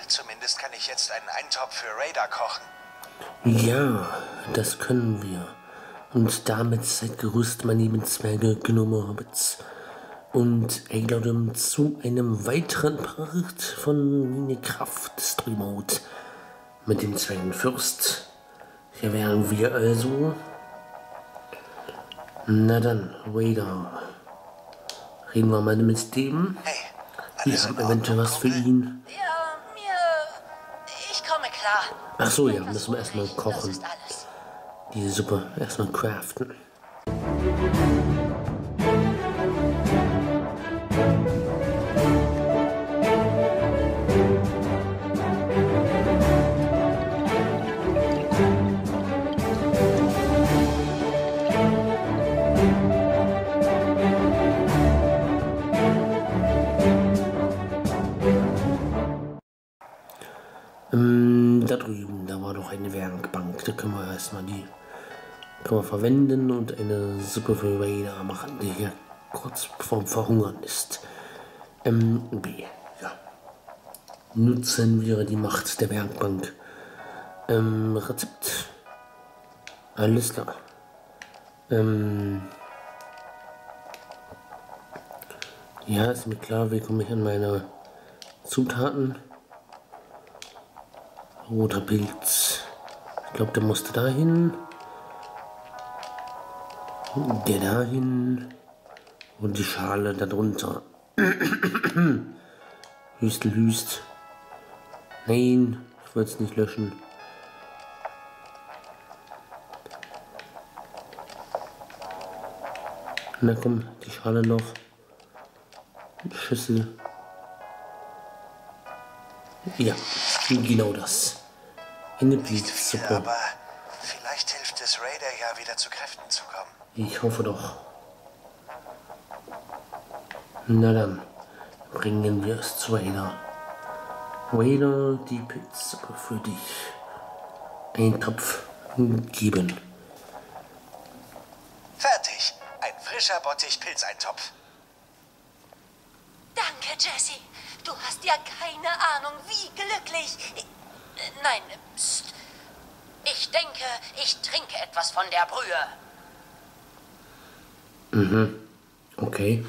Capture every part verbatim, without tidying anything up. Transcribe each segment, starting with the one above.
Zumindest kann ich jetzt einen Eintopf für Raider kochen. Ja, das können wir. Und damit seid gerüstet, meine lieben Zwerge, Gnome, Hobbits. Und eingeladen zu einem weiteren Part von Minecraft Story Mode mit dem Zwergenfürst. Hier wären wir also. Na dann, Raider. Reden wir mal mit dem. Hey, Wir haben eventuell was für ihn. Ja, mir... Ich komme klar. Ach so, ja, müssen wir erstmal Das kochen. ist alles. Diese Suppe erstmal craften. Ähm, da drüben, da war doch eine Werkbank. Da können wir erstmal die können wir verwenden und eine Suppe für Raider machen, die hier kurz vorm Verhungern ist. Ähm, B. Ja. Nutzen wir die Macht der Werkbank. Ähm, Rezept. Alles klar. Ähm. Ja, ist mir klar, wie komme ich an meine Zutaten? Roter Pilz. Ich glaube, der musste dahin. Der dahin. Und die Schale darunter. Hüstel, Hüst. Nein, ich wollte es nicht löschen. Na komm, die Schale noch. Schüssel. Ja, genau das. Eine Pilzsuppe. Aber vielleicht hilft es Raider ja wieder zu Kräften zu kommen. Ich hoffe doch. Na dann, bringen wir es zu Raider. Raider, die Pilzsuppe für dich. Ein Topf geben. Fertig. Ein frischer Bottich-Pilzeintopf. Danke, Jesse. Du hast ja keine Ahnung, wie glücklich... Äh, Nein, pst. Ich denke, ich trinke etwas von der Brühe. Mhm. Okay.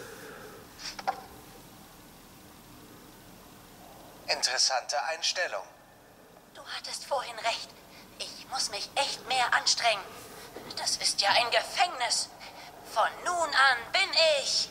Interessante Einstellung. Du hattest vorhin recht. Ich muss mich echt mehr anstrengen. Das ist ja ein Gefängnis. Von nun an bin ich...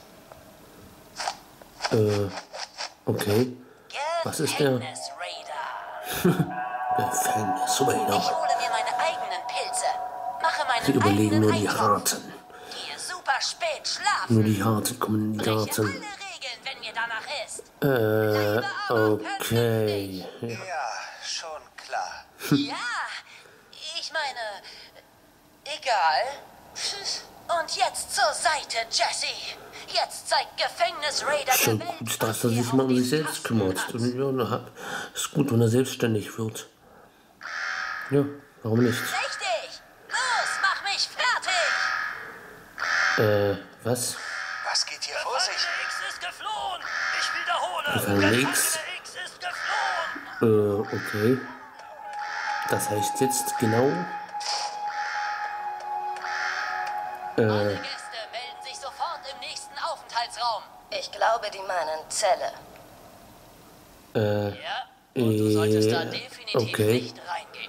Äh, okay. Was ist der? Gefängnis-Raider. Gefängnis Ich Raider. hole mir meine eigenen Pilze. Mache meinen Sie überlegen eigenen nur die Eintopf. Harten. Gehe super spät schlafen. Nur die Harten kommen in den Breche alle Garten. Regeln, wenn mir danach ist. Äh, okay. Ja. Ja, schon klar. Ja, ich meine, egal. Und jetzt zur Seite, Jesse. Jetzt zeigt Gefängnis-Raider Schon der Welt, gut, was dass er ihr sich mal um auf sich den selbst Tasten kümmert. habt. Und ja, na, hab- ist gut, wenn er selbstständig wird. Ja, warum nicht? Richtig. Los, mach mich fertig. Äh, was? Was geht hier vor sich? X ist geflohen! Ich wiederhole! Gefangene Gefangene X? X ist geflohen! Äh, okay. Das heißt jetzt genau. Alle Äh, Gäste melden sich sofort im nächsten Aufenthaltsraum. Ich glaube, die meinen Zelle. äh, Ja, und du solltest da äh, definitiv okay. nicht reingehen.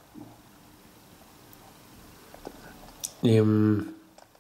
Ähm,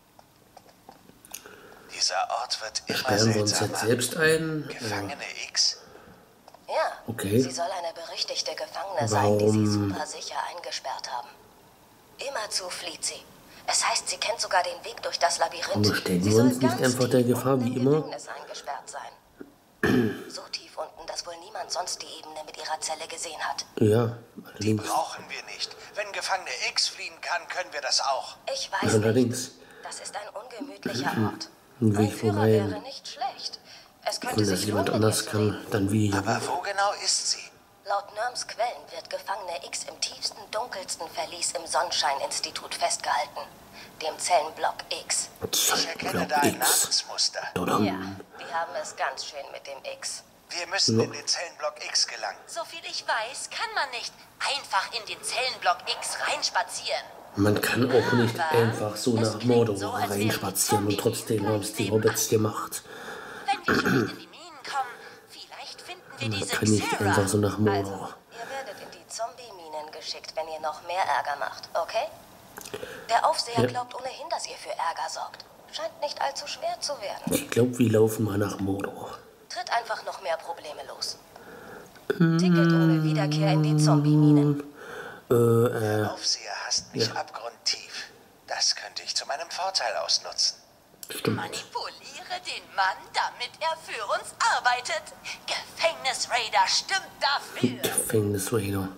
Dieser Ort wird immer sperren wir uns jetzt seltsamer. selbst ein? Äh, Gefangene X? Ja, Okay. sie soll eine berüchtigte Gefangene sein, die sie Warum? super sicher eingesperrt haben. Immerzu flieht sie. Es heißt, sie kennt sogar den Weg durch das Labyrinth. Warum stellen Sie wir soll uns nicht ganz einfach der tief Gefahr unten wie im immer? Gefängnis eingesperrt sein. So tief unten, dass wohl niemand sonst die Ebene mit ihrer Zelle gesehen hat. Ja, Die allerdings. brauchen wir nicht. Wenn Gefangene X fliehen kann, können wir das auch. Ich weiß Allerdings. nicht. Das ist ein ungemütlicher Ort. Wie Ein ich Führer vermeiden. wäre nicht schlecht. Es könnte Wenn sich das jemand lohnen, anders ihr zu reden. kann, dann wie. Aber wo genau ist sie? Laut Nurms Quellen wird Gefangene X im tiefsten, dunkelsten Verlies im Sonnenschein-Institut festgehalten. Dem Zellenblock X. Ich erkenne Block da ein X. Namensmuster. Dodam. Ja, die haben es ganz schön mit dem X. Wir müssen Ja. in den Zellenblock X gelangen. Soviel ich weiß, kann man nicht einfach in den Zellenblock X reinspazieren. Man kann auch nicht Aber einfach so es nach klingt Mordor so, als wären die reinspazieren und trotzdem haben es die Zombie-Minen Hobbits gemacht. Wenn wir schon nicht in die Minen kommen, vielleicht finden wir Man diese kann nicht Xera. einfach so nach Also, Mordor. ihr werdet in die Zombie-Minen geschickt, wenn ihr noch mehr Ärger macht, okay? Der Aufseher Ja. glaubt ohnehin, dass ihr für Ärger sorgt. Scheint nicht allzu schwer zu werden. Ich glaube, wir laufen mal nach Mordor. Tritt einfach noch mehr Probleme los. Ticket ohne Wiederkehr in die Zombie-Minen. Äh, äh, Der Aufseher hasst mich ja. abgrundtief. Das könnte ich zu meinem Vorteil ausnutzen. stimmt. Manipuliere den Mann, damit er für uns arbeitet. Gefängnisraider stimmt dafür. Gefängnisraider.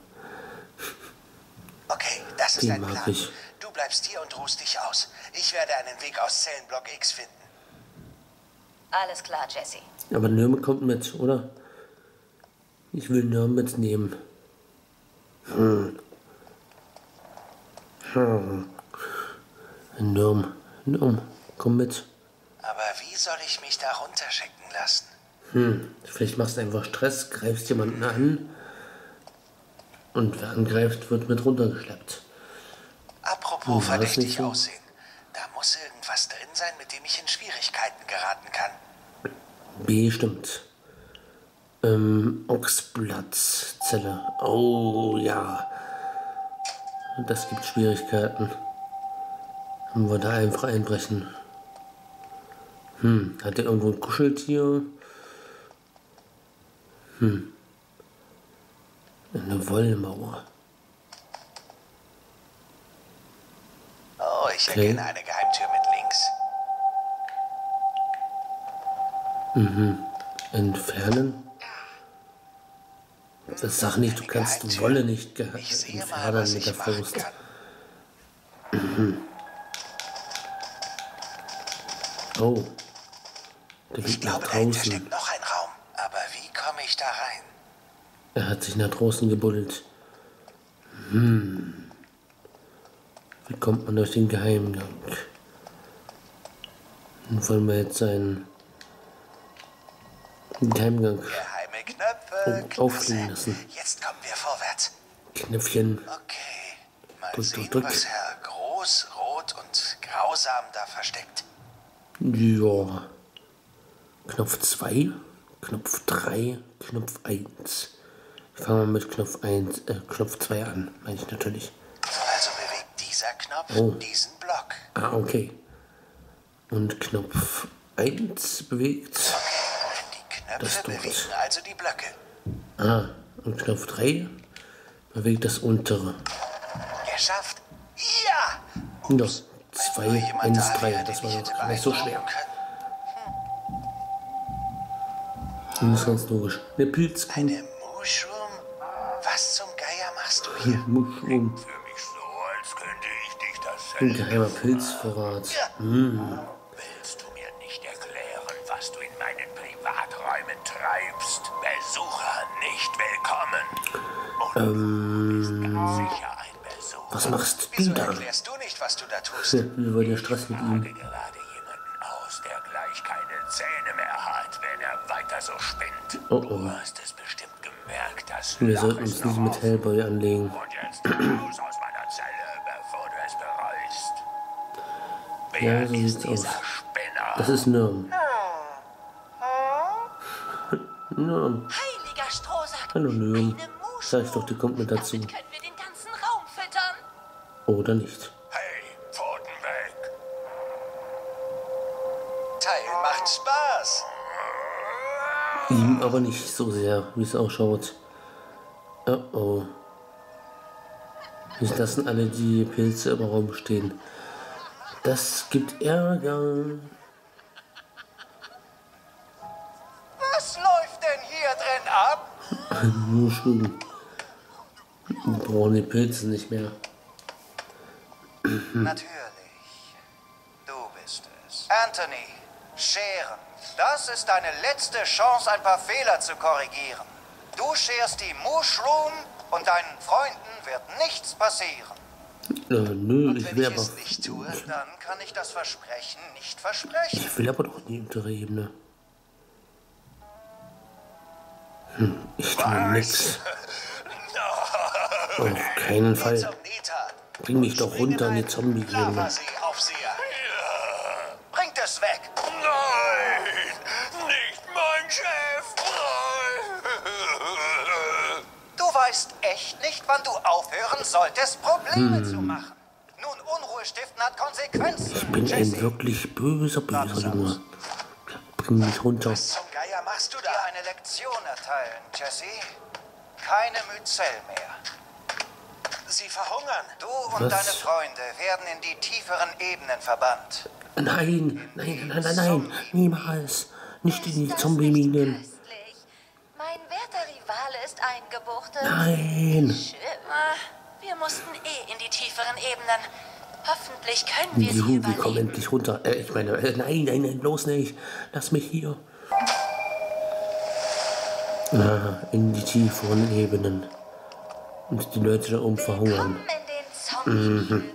Okay, das ist Den ein mag Plan. ich. Du bleibst hier und ruhst dich aus. Ich werde einen Weg aus Zellenblock X finden. Alles klar, Jesse. Aber Nürm kommt mit, oder? Ich will Nürm mitnehmen. Hm. Hm. Nürm, Nürm, komm mit. Aber wie soll ich mich da runterschicken lassen? Hm. Vielleicht machst du einfach Stress, greifst jemanden an und wer angreift, wird mit runtergeschleppt. Apropos Hm, war das verdächtig nicht so? aussehen. Da muss irgendwas drin sein, mit dem ich in Schwierigkeiten geraten kann. Bestimmt. Ähm, Ochsblattzelle. Oh ja. Das gibt Schwierigkeiten. Wenn wir da einfach einbrechen. Hm, hat er irgendwo ein Kuscheltier? Hm. Eine Wollmauer. Oh, ich Okay. erkenne eine Geheimtür mit links. Entfernen? Das sag nicht, du kannst Geheimtür. Wolle nicht ge- Ich sehe mal, entfernen was mit ich der machen Faust. kann. Oh. Der Ich liegt nach glaube, dahinter draußen. steckt noch ein Raum. Aber wie komme ich da rein? Er hat sich nach draußen gebuddelt. Hm. Wie kommt man durch den Geheimgang? Nun wollen wir jetzt einen Geheimgang Geheime Knöpfe. Oh, auffliegen Klasse. lassen. Jetzt kommen wir vorwärts. Knöpfchen. Okay. Mal Drück, sehen, drück, drück. was Herr Groß, Rot und Grausam da versteckt. Ja. Knopf zwei, Knopf drei, Knopf eins. Ich fange mal mit Knopf eins, äh, Knopf zwei an, meine ich natürlich. Also bewegt dieser Knopf Oh. diesen Block. Ah, okay. Und Knopf eins bewegt. Die Das Knöpfe tut. bewegen also die Blöcke. Ah, und Knopf drei bewegt das untere. Geschafft. Ja! Ja, Ups. zwei, Wenn nur jemand eins, da drei, wäre, das den war ich doch hätte gar nicht so schwer. beeindrucken Das ist ganz logisch. Eine Pilzkuh. können. Eine Mushroom? Was zum Geier machst du hier? Mushroom. Für mich so, als könnte ich dich Ein dasselbe. geheimer Pilzvorrat. Willst du mir nicht erklären, was du in meinen Privaträumen treibst? Besucher nicht willkommen. Und du bist ganz sicher ein Besucher. Was machst du Wieso da? erklärst du nicht, was du da tust? Ja, wir wollen ja Stress mit Frage ihm. gerade jemanden aus, der gleich keine Zähne mehr hat, wenn er weiter so spinnt. Oh, Du oh. hast es bestimmt gemerkt, dass Wir Lach sollten ist uns nicht noch mit auf. Hellboy anlegen. Und jetzt raus aus meiner Zelle, bevor du es bereust. Ja, Wer so ist sieht's dieser aus. Spinner? Das ist Nirm. Nirm. Heiliger Strohsack. Hallo Nirm. Eine Sag ich doch, die kommt mit dazu. Damit können wir den ganzen Raum füttern. Oder nicht. Hey, Pfoten weg. Teil macht Spaß. Ihm aber nicht so sehr, wie es ausschaut. Oh oh. Nicht lassen alle die Pilze im Raum stehen. Das gibt Ärger. Was läuft denn hier drin ab? Nur schon. Wir brauchen die Pilze nicht mehr. Natürlich. Du bist es. Anthony, scheren. Das ist deine letzte Chance, ein paar Fehler zu korrigieren. Du scherst die Mushroom und deinen Freunden wird nichts passieren. Äh, nö, ich Wenn will ich aber. es nicht tue, Dann kann ich das Versprechen nicht versprechen. Ich will aber doch in die untere Ebene. Hm, ich tue nix. Auf keinen Fall. Bring mich doch runter in die Zombie-Ebene. Bringt es weg! Nein! Nicht mein Chef! Du weißt echt nicht, wann du aufhören solltest, Probleme hm. zu machen. Nun, Unruhe stiften hat Konsequenzen. Ich bin Jesse. Ein wirklich böser, böser Junge. Bring mich runter. Was zum Geier machst du da? Dir eine Lektion erteilen, Jesse. Keine Myzel mehr. Sie verhungern. Du und Was? deine Freunde werden in die tieferen Ebenen verbannt. Nein, nein, nein, nein, nein, niemals. Nicht in die Zombie-Minen. Mein werter Rivale ist eingebuchtet. Nein. Wir mussten eh in die tieferen Ebenen. Hoffentlich können wir Juhu, sie überleben. Wir kommen endlich runter. Äh, ich meine, äh, nein, nein, nein, bloß nicht. Lass mich hier. Ah, in die tieferen Ebenen. Und die Leute da oben verhungern. Mhm.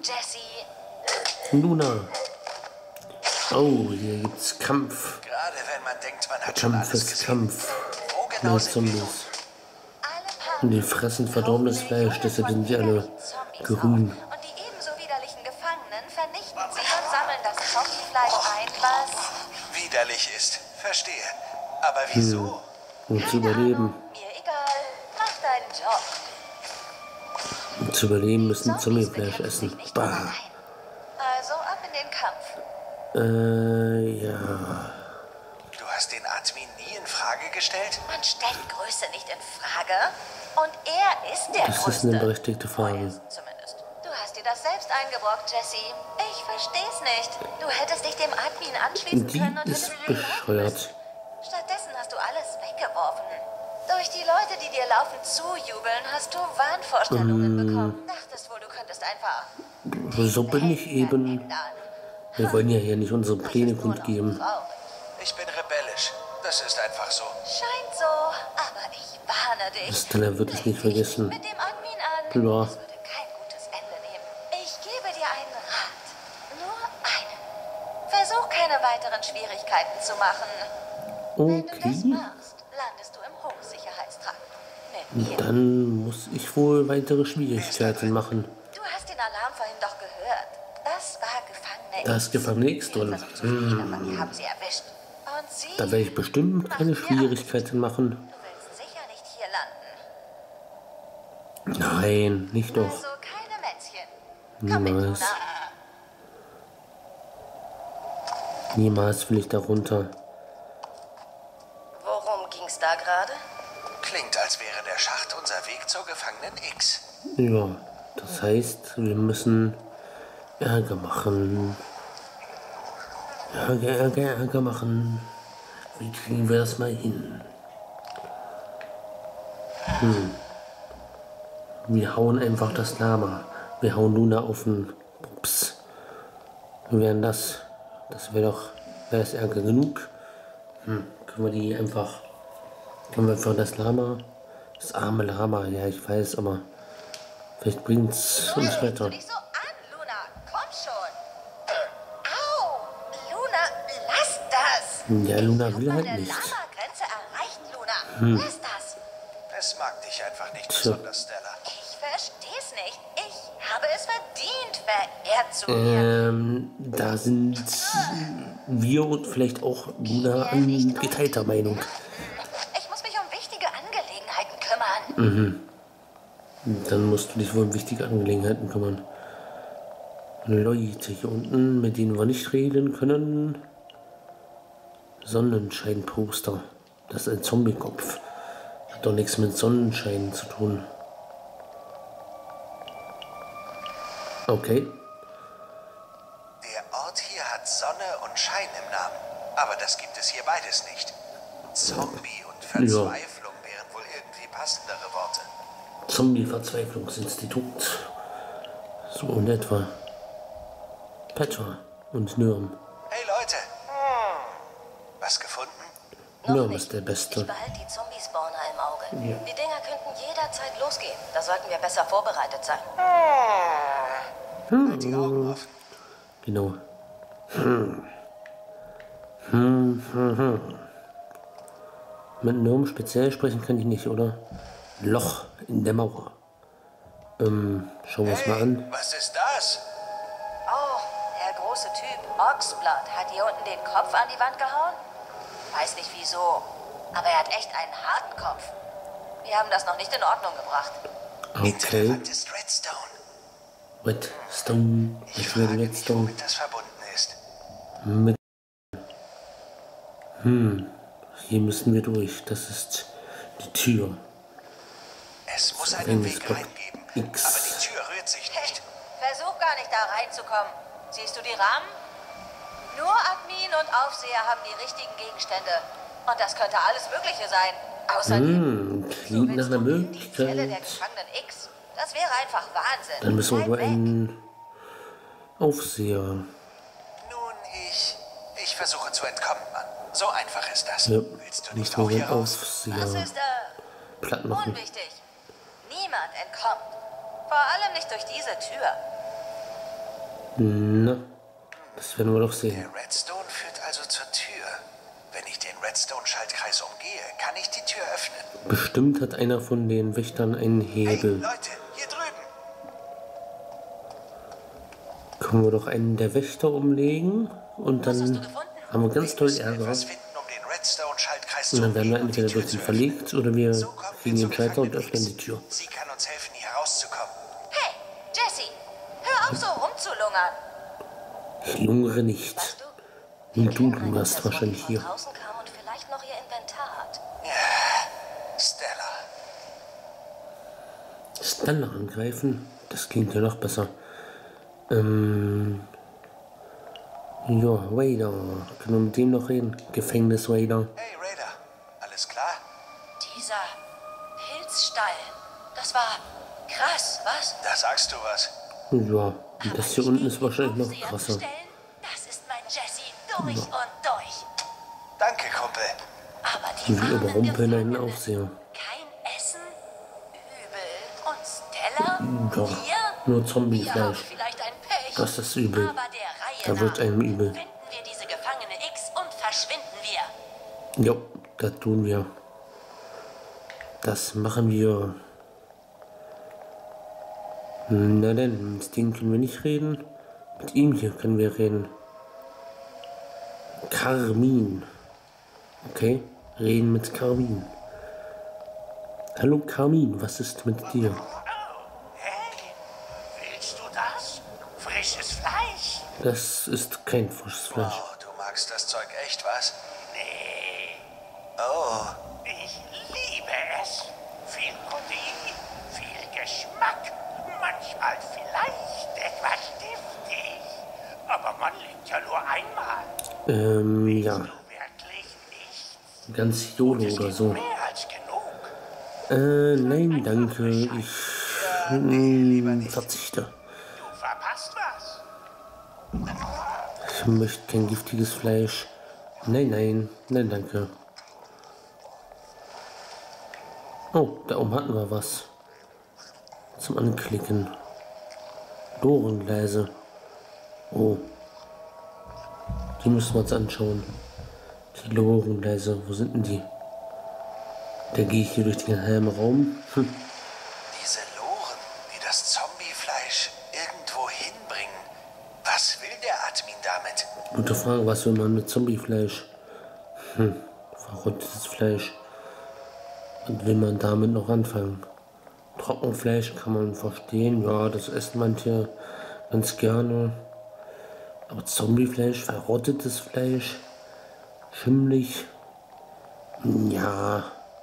Luna. Oh, hier gibt's Kampf. Gerade wenn man denkt, man hat Kampf ist Kampf. Mehr Zombies. Und die fressen verdorbenes Fleisch, deshalb sind die alle grün. Und die ebenso widerlichen Gefangenen vernichten sie und sammeln das Zombiefleisch ein, was widerlich ist. Verstehe. Aber wieso? Hm. Um zu überleben. Mir egal. Mach deinen Job. Um zu überleben müssen Zombiefleisch essen. Bah. Also ab in den Kampf. Äh, ja. Du hast den Admin nie in Frage gestellt? Man stellt Größe nicht in Frage. Und er ist der Das Größte. ist eine berechtigte Frage. Zumindest. Du hast dir das selbst eingebrockt, Jesse. Ich versteh's nicht. Du hättest dich dem Admin anschließen Die können und ist hättest bescheuert. Stattdessen hast du alles weggeworfen. Durch die Leute, die dir laufend zujubeln, hast du Wahnvorstellungen mm. bekommen. Dachtest wohl, du könntest einfach... So bin ich eben. Wir wollen ja hier nicht unsere Pläne kundgeben. Ich bin rebellisch. Das ist einfach so. Scheint so, aber ich warne dich. Stella wird es nicht vergessen. Mit dem Admin an. Ja. Das würde kein gutes Ende nehmen. Ich gebe dir einen Rat. Nur einen. Versuch keine weiteren Schwierigkeiten zu machen. Wenn du das Okay. machst, landest du im Hochsicherheitstrakt. Mit mir. Dann muss ich wohl weitere Schwierigkeiten machen. Du hast den Alarm vorhin doch gehört. Das war Gefangene X. Da ist Gefangene X drin. Hm. Die haben sie erwischt. Und sie... Da werde ich bestimmt keine Schwierigkeiten machen. Du willst sicher nicht hier landen. Nein, nicht doch. Also keine Mätzchen. Komm mit, Niemals. Luna. Niemals will ich da runter. Worum ging's da gerade? Klingt, als wäre der Schacht unser Weg zur Gefangenen X. Ja, das heißt, wir müssen Ärger machen. Ärger, Ärger, Ärger machen. Wie kriegen wir das mal hin? Hm. Wir hauen einfach das Lama. Wir hauen Luna auf den Pups. Wir werden das. Das wäre doch. Wäre das Ärger genug? Hm. Können wir die einfach. Können wir einfach das Lama. Das arme Lama, ja, ich weiß, aber. Vielleicht bringt es uns weiter. Nicht so an, Luna. Komm schon. Au! Luna, lass das! Ja, Luna will halt Eine nicht. Lama-Grenze erreicht, Luna. Hm. Lass das! Es mag dich einfach nicht Tja. besonders, Stella. Ich versteh's nicht. Ich habe es verdient, verehrt zu werden. Ähm, da sind wir und vielleicht auch Luna an geteilter Meinung. Ich muss mich um wichtige Angelegenheiten kümmern. Mhm. Dann musst du dich wohl um wichtige Angelegenheiten kümmern. Leute hier unten, mit denen wir nicht reden können. Sonnenschein-Poster. Das ist ein Zombie-Kopf. Hat doch nichts mit Sonnenschein zu tun. Okay. Der Ort hier hat Sonne und Schein im Namen. Aber das gibt es hier beides nicht. Zombie und Verzweiflung wären wohl irgendwie passendere Worte. Zombie-Verzweiflungsinstitut. So in etwa. Petra und Nürm. Hey Leute. Hm. Was gefunden? Nürm ist der Beste. Ich behalte die Zombie-Spawner im Auge. Ja. Die Dinger könnten jederzeit losgehen. Da sollten wir besser vorbereitet sein. Halt die Augen offen. Genau. Hm. Hm, hm, hm. Mit Gnome speziell sprechen kann ich nicht, oder? Loch in der Mauer. Ähm, schauen wir uns Hey, mal an. was ist das? Oh, der große Typ, Oxblood, hat hier unten den Kopf an die Wand gehauen? Weiß nicht wieso, aber er hat echt einen harten Kopf. Wir haben das noch nicht in Ordnung gebracht. Hinter der Okay. Wand ist Redstone. Redstone. Ich Ich werde frage mich, Redstone. womit das verbunden ist. Mit. Hm. Hier müssen wir durch. Das ist die Tür. Es muss einen Weg Gefängnisblock reingeben, X. aber die Tür rührt sich Hey, nicht. versuch gar nicht da reinzukommen. Siehst du die Rahmen? Nur Admin und Aufseher haben die richtigen Gegenstände. Und das könnte alles Mögliche sein. Außerdem, Hm. Klingt nach einer in die Zelle der Möglichkeit. Gefangenen X. Das wäre einfach Wahnsinn. Dann müssen wir Bleib über weg. einen Aufseher. Nun, ich... Ich versuche zu entkommen, Mann. So einfach ist das. Ja. Willst du Dann nicht müssen auch wir hier einen raus? Das Aufseher ist, äh, platt machen. unwichtig. Niemand entkommt. Vor allem nicht durch diese Tür. Na, das werden wir doch sehen. Der Redstone führt also zur Tür. Wenn ich den Redstone-Schaltkreis umgehe, kann ich die Tür öffnen. Bestimmt hat einer von den Wächtern einen Hey, Hebel. Leute, hier drüben. Können wir doch einen der Wächter umlegen und Was hast du dann gefunden? haben wir ganz Wir toll müssen Ärger. etwas finden, um den Redstone-Schaltkreis zu Und dann werden wir umgehen und die entweder Tür durch zu ihn öffnen. verlegt oder wir So kommen kriegen wir den zum Schalter und Gefangenen öffnen X. die Tür. Sie kann uns helfen, hier rauszukommen. Hey, Jesse, hör auf so rumzulungern. Ich lungere nicht. Weißt du? Und du kennen eine lungerst Person, wahrscheinlich die hier. von draußen kam und vielleicht noch ihr Inventar hat. Stella. Stella angreifen? Das klingt ja noch besser. Ähm. Ja, Raider. Können wir mit dem noch reden? Gefängnis Raider. Hey, Raider. Alles klar? Dieser Pilzstall. Das war krass, was? Da sagst du was. Ja, und das hier unten ist wahrscheinlich noch Aufseher krasser. bestellen? Das ist mein Jesse durch und durch. Danke, Kumpel. Aber die Wir armen überrumpeln einen Gefangenen. Aufseher. Kein Essen, Übel und Stella? Doch, Wir? nur Wir haben Zombiefleisch. vielleicht ein Pech. Das ist übel. Aber der Da Reihe wird nach einem übel. finden wir diese Gefangene X und verschwinden wir. Jo, das tun wir. Das machen wir. Na denn, mit dem können wir nicht reden. Mit ihm hier können wir reden. Carmin. Okay, reden mit Carmin. Hallo Carmin, was ist mit dir? Oh, hey, willst du das? Frisches Fleisch? Das ist kein frisches Fleisch. Oh, du magst das Zeug echt, was? Nee, Oh, ich liebe es. Viel Protein, viel Geschmack, manchmal vielleicht etwas giftig. Aber man lebt ja nur einmal. Ähm, ja, Du wirklich nicht. ganz YOLO oder so. Mehr als genug. Äh, nein, danke, ich mm, verzichte. Du verpasst was. Ich möchte kein giftiges Fleisch. Nein, nein, nein, danke. Oh, da oben hatten wir was. Zum Anklicken. Dorengleise. Oh. Die müssen wir uns anschauen. Die Dorengleise, wo sind denn die? Da gehe ich hier durch den geheimen Raum. Hm. diese Loren, die das Zombiefleisch irgendwo hinbringen. Was will der Admin damit? Gute Frage, was will man mit Zombiefleisch? Hm, verrottetes Fleisch. Und will man damit noch anfangen? Trockenfleisch kann man verstehen, ja, das essen manche ganz gerne. Aber Zombiefleisch, verrottetes Fleisch, schimmlig, ja.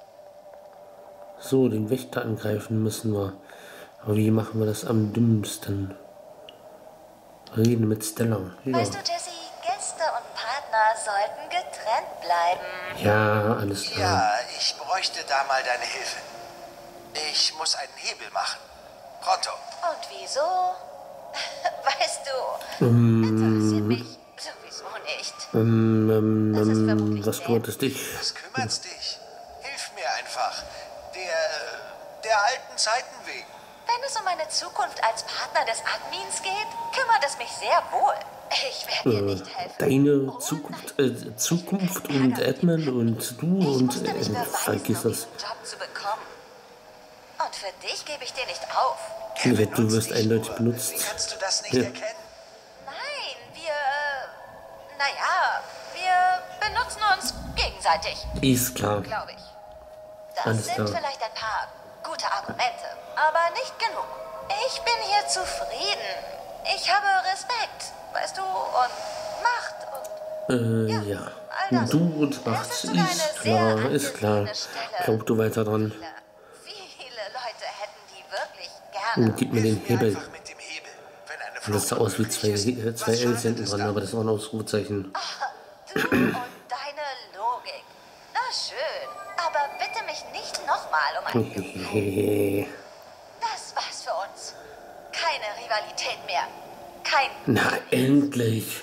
So, den Wächter angreifen müssen wir. Aber wie machen wir das am dümmsten? Reden mit Stella. Ja, Weißt du, Jesse, Gäste und Partner sollten getrennt bleiben. ja alles klar. Ja, ich bräuchte da mal deine Hilfe. Ich muss einen Hebel machen. Pronto. Und wieso? Weißt du, interessiert mich sowieso nicht. Ähm, ähm, Das ist ähm, vermutlich was nett. kümmert es dich? Was kümmert's dich? Hilf mir einfach. Der, der alten Zeiten wegen. Wenn es um meine Zukunft als Partner des Admins geht, kümmert es mich sehr wohl. Ich werde dir äh, nicht helfen. deine Zukunft, äh, Zukunft und Edmund und du Ich und musste mich äh, beweisen, vergiss um das. diesen Job zu bekommen. Und für dich gebe ich dir nicht auf. Du wirst dich eindeutig nur. benutzt. Wie kannst du das nicht Ja. erkennen? Nein, wir, äh, naja, wir benutzen uns gegenseitig, Ist klar. glaube ich. Das Alles sind klar. vielleicht ein paar gute Argumente, aber nicht genug. Ich bin hier zufrieden. Ich habe Respekt, weißt du, und Macht und Äh, ja. all das. Du und Es Macht, ist sogar eine ist sehr klar, ist klar. angesehene Stelle. Glaub du weiter dran. Viele Leute hätten die wirklich gerne. Und gib mir den Hebel. Einfach mit dem Hebel. Wenn eine Und das sah Flucht aus wie zwei, unmöglich ist, äh, zwei was schadet Ls hinten es dran, dann? aber das war ein Ausrufezeichen. Du und deine Logik. Na schön, aber bitte mich nicht nochmal um ein Gefallen. Das war's für uns. Keine Rivalität mehr. Kein... Na, endlich!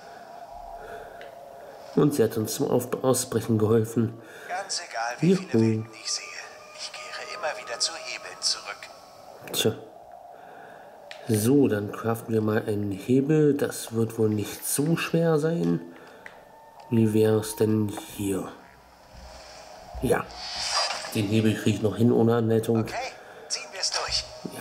Und sie hat uns zum Auf Ausbrechen geholfen. Ganz egal, wie viele Juhu. Welten ich sehe. Ich kehre immer wieder zu Hebeln zurück. Tja. So, dann craften wir mal einen Hebel. Das wird wohl nicht so schwer sein. Wie wäre es denn hier? Ja. Den Hebel kriege ich noch hin ohne Anleitung. Okay, ziehen wir es durch. Ja.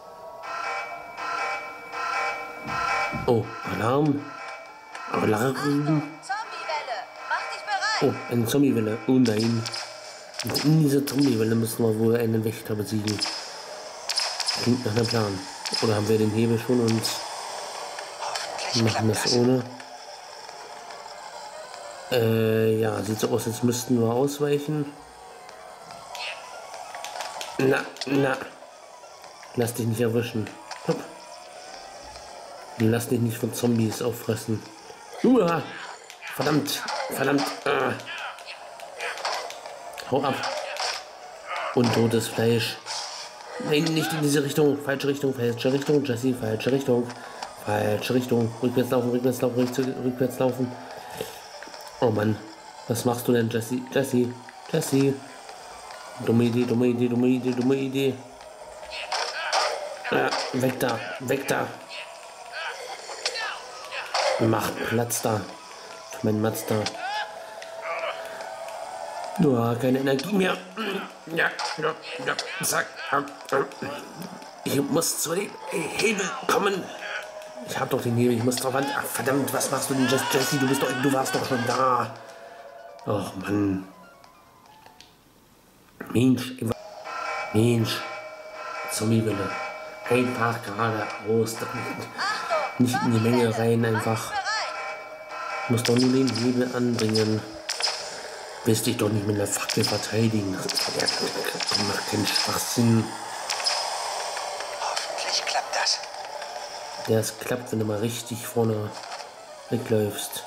Oh, Alarm. Alarm. Zombiewelle, mach dich bereit. Oh, eine Zombiewelle. Oh nein. Und in dieser Zombiewelle müssen wir wohl einen Wächter besiegen. Klingt nach einem Plan. Oder haben wir den Hebel schon und Hoffentlich machen klappt das das. ohne? Äh, ja, sieht so aus, als müssten wir ausweichen. Na, na. Lass dich nicht erwischen. Hopp. Lass dich nicht von Zombies auffressen. Uah. Verdammt, verdammt. Ah. Hau ab. Untotes Fleisch. Nein, nicht in diese Richtung. Falsche Richtung, falsche Richtung. Jesse, falsche Richtung. Falsche Richtung. Rückwärts laufen, rückwärts laufen, rückwärts, rückwärts laufen. Oh Mann. Was machst du denn, Jesse? Jesse, Jesse. Dumme Idee, dumme Idee, dumme Idee, dumme Idee. Ja, weg da, weg da. Macht Platz da. Für meinen Mazda. Du hast keine Energie mehr. Ja, ja, ja, zack. Ich muss zu dem Hebel kommen. Ich hab doch den Hebel, ich muss drauf an. Ach, verdammt, was machst du denn, Jesse? Du bist doch, du warst doch schon da. Och, Mann. Mensch, Mensch. Zombiewelle. Einfach geradeaus. Nicht in die Menge rein, einfach. Muss doch nur den Hebel anbringen. Willst dich doch nicht mit einer Fackel verteidigen. Macht keinen Schwachsinn. Hoffentlich klappt das. Ja, es klappt, wenn du mal richtig vorne wegläufst.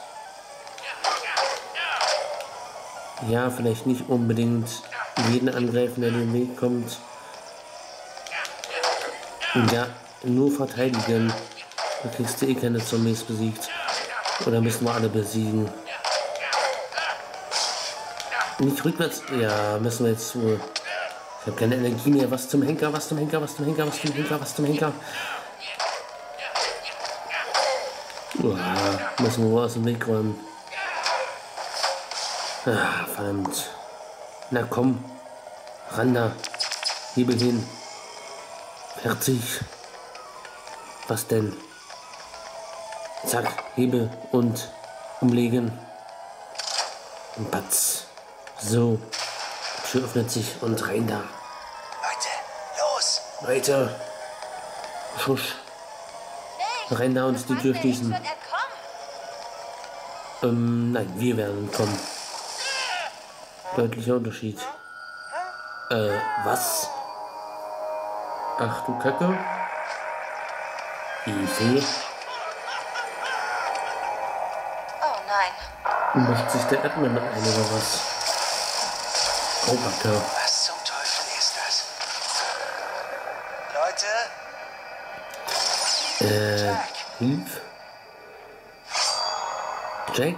Ja, vielleicht nicht unbedingt jeden angreifen, der den Weg kommt. Und ja, nur verteidigen. Da kriegst du eh keine Zombies besiegt. Oder müssen wir alle besiegen? Nicht rückwärts. Ja, müssen wir jetzt wohl. Ich habe keine Energie mehr. Was zum Henker, was zum Henker, was zum Henker, was zum Henker, was zum Henker. Uah, müssen wir wohl aus dem Weg räumen. Ah, verdammt. Na komm. Ran da. Hebel hin. Fertig. Was denn? Zack, Hebel und umlegen. Und batz. So. Die Tür öffnet sich und rein da. Leute, los! Weiter. Schusch. Rein da und die Tür schließen. Wird er kommen? Ähm, nein, wir werden kommen. Deutlicher Unterschied. Äh, was? Ach du Kacke. Easy. Oh nein. Macht sich der Edmund ein oder was? Oh Kacke. Was zum Teufel ist das? Leute, Äh, Hilf? Jack?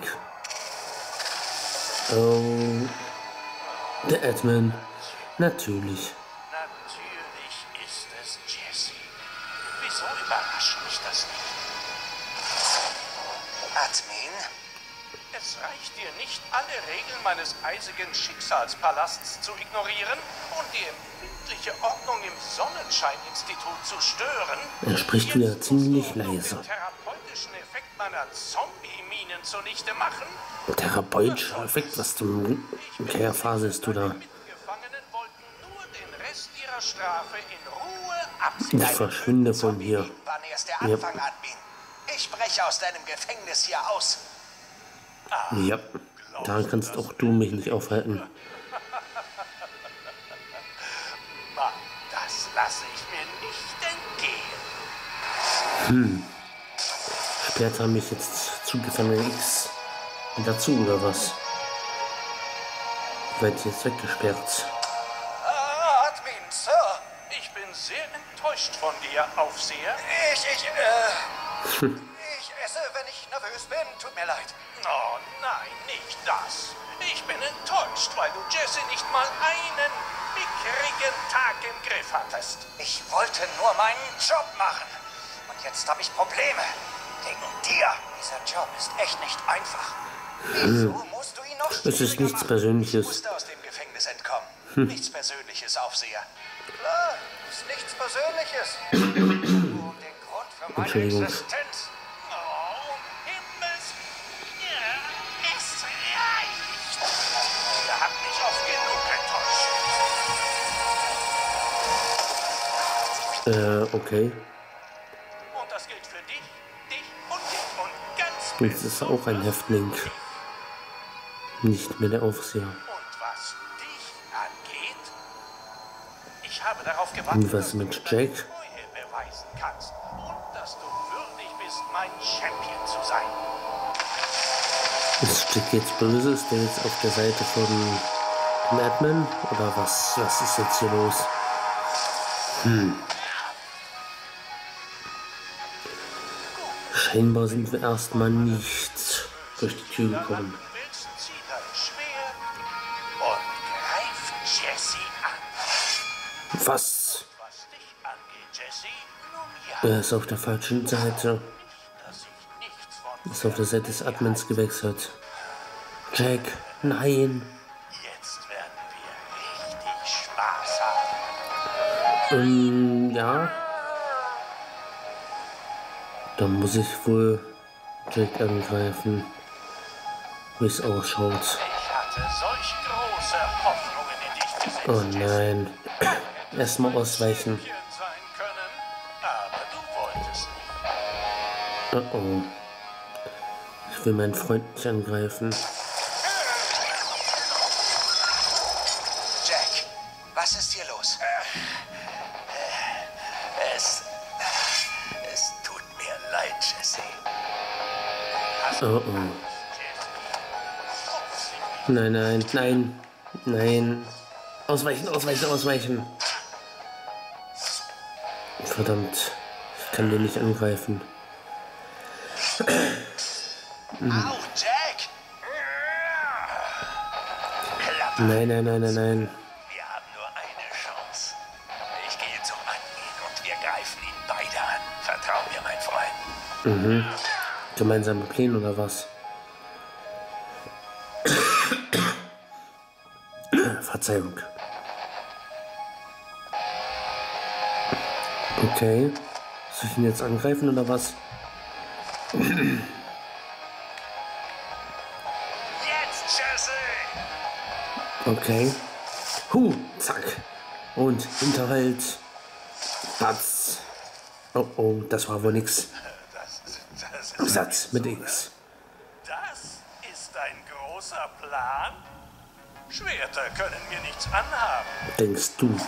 Oh. Der Edmund. Natürlich. Natürlich ist es Jesse. Wieso überrascht mich das nicht? Admin? Es reicht dir nicht, alle Regeln meines eisigen Schicksalspalasts zu ignorieren und die empfindliche Ordnung im Sonnenschein-Institut zu stören. Er spricht wieder ziemlich leise. Den therapeutischen Effekt meiner Zombie-Minen zunichte machen. Therapeutischer Effekt? Was zum Kerl fasest du da? Mitgefangenen wollten nur den Rest ihrer Strafe in Ruhe Ich absitzen. verschwinde von hier. Waren erst der Ja. Anfang, Admin. Ich breche aus deinem Gefängnis hier aus. Ja, daran kannst auch du mich nicht aufhalten. Mann, das lasse ich mir nicht entgehen. Sperrt er mich jetzt zu Gefangenen X dazu oder was? Werd jetzt weggesperrt. Ah, Admin, Sir. Ich bin sehr enttäuscht von dir, Aufseher. Ich, ich, äh... ich esse, wenn ich nervös bin. Tut mir leid. Oh nein, nicht das. Ich bin enttäuscht, weil du Jesse nicht mal einen mickrigen Tag im Griff hattest. Ich wollte nur meinen Job machen. Und jetzt habe ich Probleme. Wegen dir. Dieser Job ist echt nicht einfach. Wieso musst du ihn noch Es ist schwieriger nichts machen? Persönliches. Musste aus dem Gefängnis entkommen. Nichts Persönliches, Aufseher. Klar, ist nichts Persönliches. Nur um den Grund für meine Entschuldigung. Existenz. Oh, Himmels... Ja, es reicht. Ihr habt mich oft genug enttäuscht. Äh, okay. Und das gilt für dich, dich und dich und ganz Jetzt ist er auch ein Häftling. Nicht mehr der Aufseher. Und was dich angeht, ich habe darauf Und gewartet, was dass du mit mir Jack? deine Treue beweisen kannst und dass du würdig bist, mein Champion zu sein. Ist Jack jetzt böse? Ist der jetzt auf der Seite von Madman? Oder was? Was ist jetzt hier los? Hm. Scheinbar sind wir erstmal nicht durch die Tür gekommen. Willst, zieh dein Schwert und greif Jesse an. Was? Was dich angeht, Jesse, nun ja, Er ist auf der falschen Seite. dass ich nichts von Ist auf der Seite des Admins gewechselt. Jack, nein. jetzt werden wir richtig Spaß haben. Ähm, ja. Dann muss ich wohl Jack angreifen, wie es ausschaut. Ich hatte solch große Hoffnungen in dich gesetzt, Oh Jesse. nein. Erstmal ausweichen. Champion sein können, aber du wolltest nicht. Oh oh. Ich will meinen Freund nicht angreifen. Jack, was ist hier los? Es, es tut mir leid, Jesse. Oh oh. Nein, nein, nein, nein. Ausweichen, ausweichen, ausweichen. Verdammt. Ich kann den nicht angreifen. Au, Jack! Nein, nein, nein, nein, nein. Wir haben nur eine Chance. Ich gehe zum Admin und wir greifen ihn beide an. Vertrau mir, mein Freund. Gemeinsame Pläne oder was? Verzeihung. Okay. Soll ich ihn jetzt angreifen oder was? Jetzt, Jesse! Okay. Huh, zack. Und Hinterhalt. Satz. Oh oh, das war wohl nix. Das, das, ist, Satz mit X. das ist ein großer Plan? Schwerter können mir nichts anhaben. Denkst du?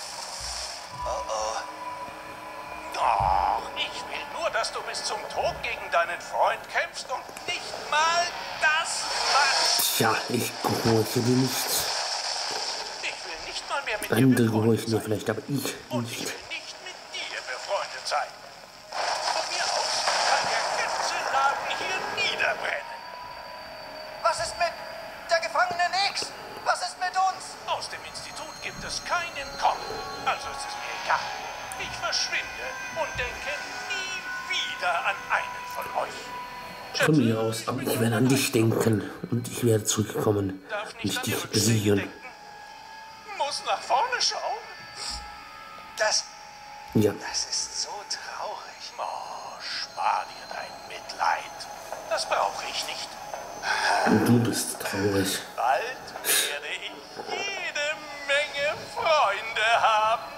Doch, ich will nur, dass du bis zum Tod gegen deinen Freund kämpfst und nicht mal das machst. Tja, ich gehorche dir nicht. Ich will nicht mal mehr mit dir Andere befreundet gehorchen dir sein. vielleicht, aber ich Und ich nicht. will nicht mit dir befreundet sein. Von mir aus kann der ganze Laden hier niederbrennen. Was ist mit der Gefangenen X? Was ist mit uns? Aus dem Institut gibt es keinen Kommen. Also ist es mir egal. Ich verschwinde und denke nie wieder an einen von euch. Von mir aus, aber ich werde an dich denken und ich werde zurückkommen und dich besiegen. Muss nach vorne schauen. Das, Ja, das ist so traurig. Oh, spar dir dein Mitleid. Das brauche ich nicht. und du bist traurig. Bald werde ich jede Menge Freunde haben.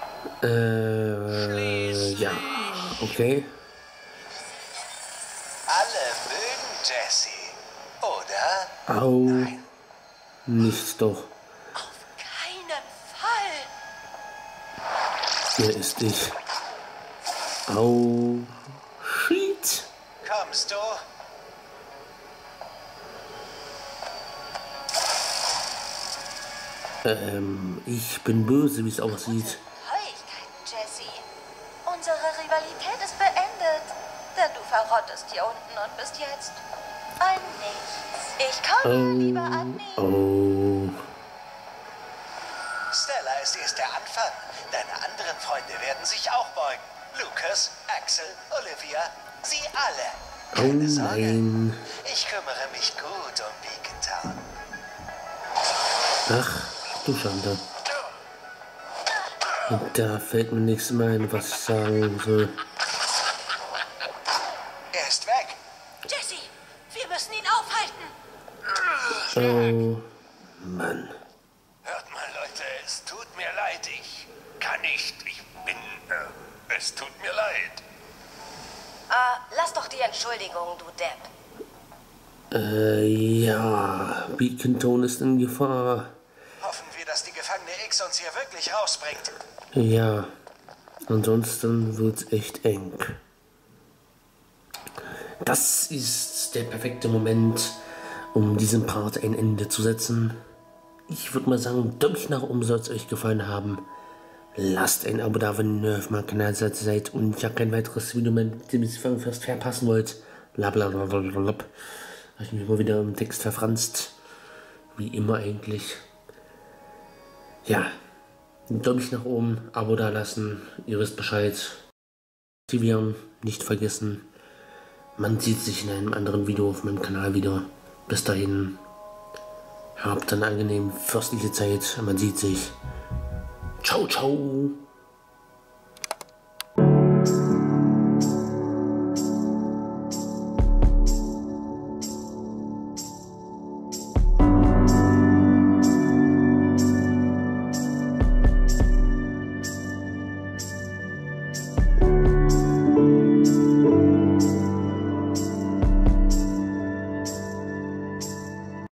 Äh, ja, okay. Alle mögen Jesse, oder? Au, nicht doch. Auf keinen Fall. Hier ist ich. Au, shit. Kommst du? Ähm, ich bin böse, wie es aussieht. Neuigkeiten, Jesse. Unsere Rivalität ist beendet. Denn du verrottest hier unten und bist jetzt ein Nichts. Ich komme, lieber Agni. Oh, Stella ist erst der Anfang. Deine anderen Freunde werden sich auch beugen. Lucas, Axel, Olivia, sie alle. oh Keine Sorge. nein. Ich kümmere mich gut um Beacon Town. Ach, du Schande. Und da fällt mir nichts mehr ein, was ich sagen soll. Er ist weg. Jesse, wir müssen ihn aufhalten. Oh, Mann. Hört mal, Leute, es tut mir leid. Ich kann nicht. Ich bin. Äh, es tut mir leid. Ah, lass doch die Entschuldigung, du Depp. Äh, ja, Beacon Town ist in Gefahr. Hoffen wir, dass die Gefangene X uns hier wirklich rausbringt. Ja, ansonsten wird's echt eng. Das ist der perfekte Moment, um diesem Part ein Ende zu setzen. Ich würde mal sagen, Däumchen nach oben soll es euch gefallen haben. Lasst ein Abo da, wenn ihr auf meinem Kanal seid und ja kein weiteres Video mehr, dem ihr fast verpassen wollt. Blablabla. Habe ich mich mal wieder im Text verfranst. Wie immer eigentlich. Ja, ein Däumchen nach oben, Abo da lassen, ihr wisst Bescheid. Aktivieren, nicht vergessen. Man sieht sich in einem anderen Video auf meinem Kanal wieder. Bis dahin, habt eine angenehm fürstliche Zeit. Man sieht sich. Ciao, ciao.